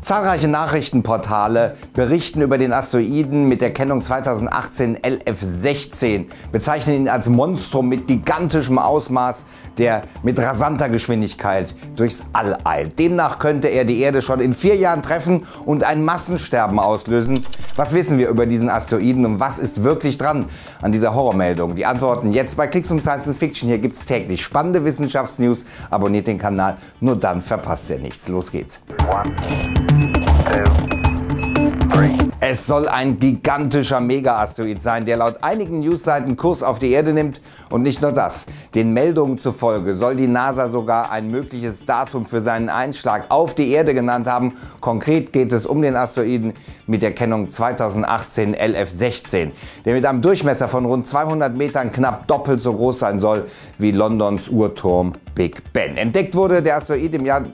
Zahlreiche Nachrichtenportale berichten über den Asteroiden mit der Kennung 2018 LF16, bezeichnen ihn als Monstrum mit gigantischem Ausmaß, der mit rasanter Geschwindigkeit durchs All eilt. Demnach könnte er die Erde schon in 4 Jahren treffen und ein Massensterben auslösen. Was wissen wir über diesen Asteroiden und was ist wirklich dran an dieser Horrormeldung? Die Antworten jetzt bei Klicks und Science Fiction. Hier gibt es täglich spannende Wissenschaftsnews. Abonniert den Kanal, nur dann verpasst ihr nichts. Los geht's. Es soll ein gigantischer Mega-Asteroid sein, der laut einigen Newsseiten Kurs auf die Erde nimmt. Und nicht nur das. Den Meldungen zufolge soll die NASA sogar ein mögliches Datum für seinen Einschlag auf die Erde genannt haben. Konkret geht es um den Asteroiden mit der Kennung 2018 LF16, der mit einem Durchmesser von rund 200 Metern knapp doppelt so groß sein soll wie Londons Uhrturm Big Ben. Entdeckt wurde der Asteroid im Jahr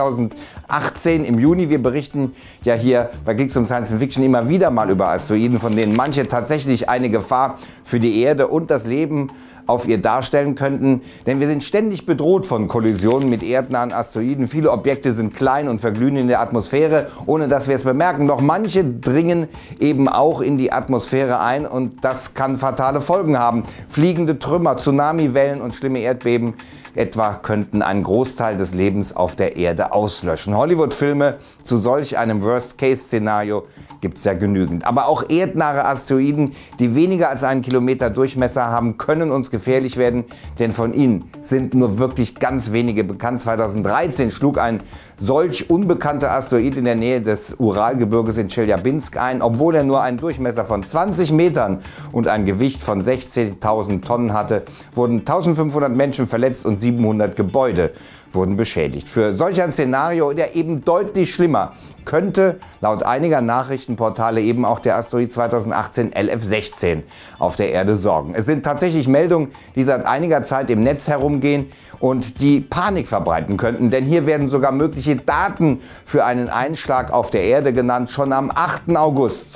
2018 im Juni. Wir berichten ja hier bei Klicks und Science Fiction immer wieder mal über Asteroiden, von denen manche tatsächlich eine Gefahr für die Erde und das Leben auf ihr darstellen könnten. Denn wir sind ständig bedroht von Kollisionen mit erdnahen Asteroiden. Viele Objekte sind klein und verglühen in der Atmosphäre, ohne dass wir es bemerken. Doch manche dringen eben auch in die Atmosphäre ein und das kann fatale Folgen haben. Fliegende Trümmer, Tsunamiwellen und schlimme Erdbeben etwa könnten einen Großteil des Lebens auf der Erde auslöschen. Hollywood-Filme zu solch einem Worst-Case-Szenario gibt es ja genügend. Aber auch erdnahe Asteroiden, die weniger als einen Kilometer Durchmesser haben, können uns gefährlich werden, denn von ihnen sind nur wirklich ganz wenige bekannt. 2013 schlug ein solch unbekannter Asteroid in der Nähe des Uralgebirges in Tscheljabinsk ein. Obwohl er nur einen Durchmesser von 20 Metern und ein Gewicht von 16.000 Tonnen hatte, wurden 1500 Menschen verletzt und 700 Gebäude wurden beschädigt. Für solch ein Szenario, der eben deutlich schlimmer, könnte laut einiger Nachrichtenportale eben auch der Asteroid 2018 LF16 auf der Erde sorgen. Es sind tatsächlich Meldungen, die seit einiger Zeit im Netz herumgehen und die Panik verbreiten könnten, denn hier werden sogar mögliche Daten für einen Einschlag auf der Erde genannt. Schon am 8. August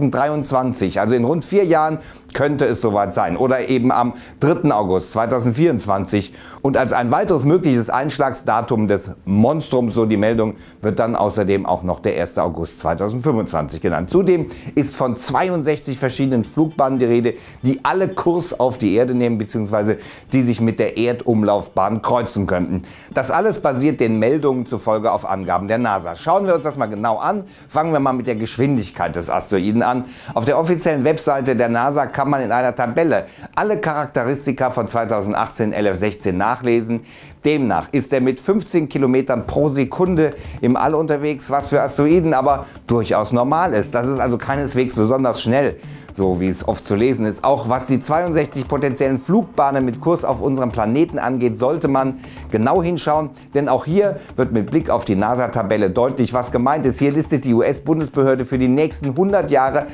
2023, also in rund 4 Jahren, könnte es soweit sein. Oder eben am 3. August 2024. Und als ein weiteres mögliches Einschlagsdatum des Monstrums, so die Meldung, wird dann außerdem auch noch der 1. August 2025 genannt. Zudem ist von 62 verschiedenen Flugbahnen die Rede, die alle Kurs auf die Erde nehmen bzw. die sich mit der Erdumlaufbahn kreuzen könnten. Das alles basiert den Meldungen zufolge auf Angaben der NASA. Schauen wir uns das mal genau an. Fangen wir mal mit der Geschwindigkeit des Asteroiden an. Auf der offiziellen Webseite der NASA kann man in einer Tabelle alle Charakteristika von 2018 LF16 nachlesen. Demnach ist er mit 15 Kilometern pro Sekunde im All unterwegs, was für Asteroiden aber durchaus normal ist. Das ist also keineswegs besonders schnell, so wie es oft zu lesen ist. Auch was die 62 potenziellen Flugbahnen mit Kurs auf unserem Planeten angeht, sollte man genau hinschauen, denn auch hier wird mit Blick auf die NASA-Tabelle deutlich, was gemeint ist. Hier listet die US-Bundesbehörde für die nächsten 100 Jahre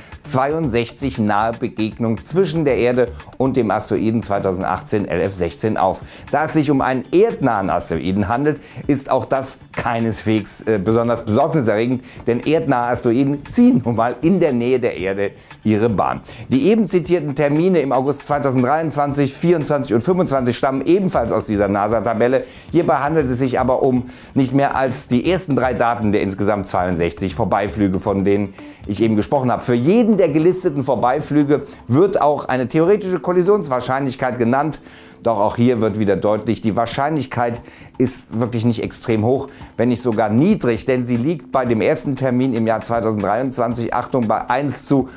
62 nahe Begegnungen zwischen der Erde und dem Asteroiden 2018 LF16 auf. Da es sich um einen erdnahen Asteroiden handelt, ist auch das keineswegs besonders besorgniserregend, denn erdnahe Asteroiden ziehen nun mal in der Nähe der Erde ihre Bahn. Die eben zitierten Termine im August 2023, 24 und 25 stammen ebenfalls aus dieser NASA-Tabelle. Hierbei handelt es sich aber um nicht mehr als die ersten 3 Daten der insgesamt 62 Vorbeiflüge, von denen ich eben gesprochen habe. Für jeden der gelisteten Vorbeiflüge wird auch eine theoretische Kollisionswahrscheinlichkeit genannt. Doch auch hier wird wieder deutlich, die Wahrscheinlichkeit ist wirklich nicht extrem hoch, wenn nicht sogar niedrig, denn sie liegt bei dem ersten Termin im Jahr 2023, Achtung, bei 1 zu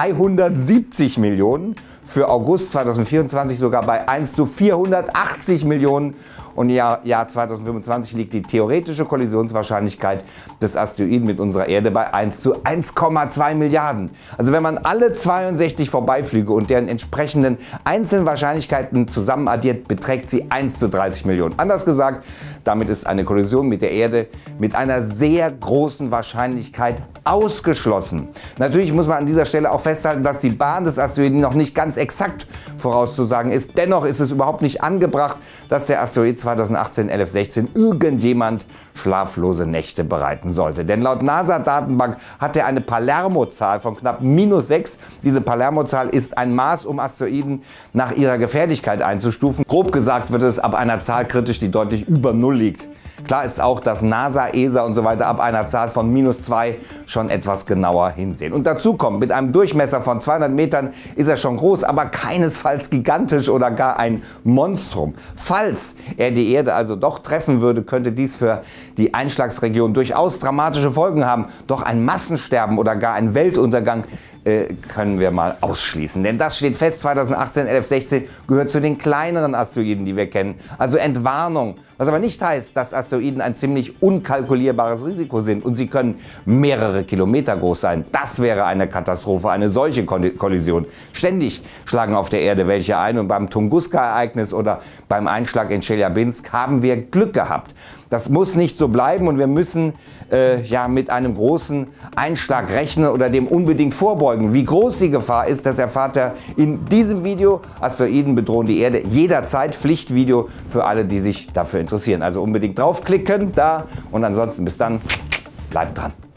370 Millionen, für August 2024 sogar bei 1 zu 480 Millionen und im Jahr 2025 liegt die theoretische Kollisionswahrscheinlichkeit des Asteroiden mit unserer Erde bei 1 zu 1,2 Milliarden. Also wenn man alle 62 Vorbeiflüge und deren entsprechenden einzelnen Wahrscheinlichkeiten zusammen addiert, beträgt sie 1 zu 30 Millionen. Anders gesagt, damit ist eine Kollision mit der Erde mit einer sehr großen Wahrscheinlichkeit ausgeschlossen. Natürlich muss man an dieser Stelle auch festhalten, dass die Bahn des Asteroiden noch nicht ganz exakt vorauszusagen ist. Dennoch ist es überhaupt nicht angebracht, dass der Asteroid 2018 LF16 irgendjemand schlaflose Nächte bereiten sollte. Denn laut NASA-Datenbank hat er eine Palermo-Zahl von knapp -6. Diese Palermo-Zahl ist ein Maß, um Asteroiden nach ihrer Gefährlichkeit einzustufen. Grob gesagt wird es ab einer Zahl kritisch, die deutlich über 0 liegt, Klar ist auch, dass NASA, ESA und so weiter ab einer Zahl von -2 schon etwas genauer hinsehen. Und dazu kommt, mit einem Durchmesser von 200 Metern ist er schon groß, aber keinesfalls gigantisch oder gar ein Monstrum. Falls er die Erde also doch treffen würde, könnte dies für die Einschlagsregion durchaus dramatische Folgen haben. Doch ein Massensterben oder gar ein Weltuntergang können wir mal ausschließen. Denn das steht fest, 2018 1116 gehört zu den kleineren Asteroiden, die wir kennen. Also Entwarnung. Was aber nicht heißt, dass Asteroiden ein ziemlich unkalkulierbares Risiko sind und sie können mehrere Kilometer groß sein. Das wäre eine Katastrophe, eine solche Kollision. Ständig schlagen auf der Erde welche ein und beim Tunguska-Ereignis oder beim Einschlag in Tscheljabinsk haben wir Glück gehabt. Das muss nicht so bleiben und wir müssen ja mit einem großen Einschlag rechnen oder dem unbedingt vorbeugen. Wie groß die Gefahr ist, das erfahrt ihr in diesem Video. Asteroiden bedrohen die Erde. Jederzeit Pflichtvideo für alle, die sich dafür interessieren. Also unbedingt draufklicken da und ansonsten bis dann, bleibt dran.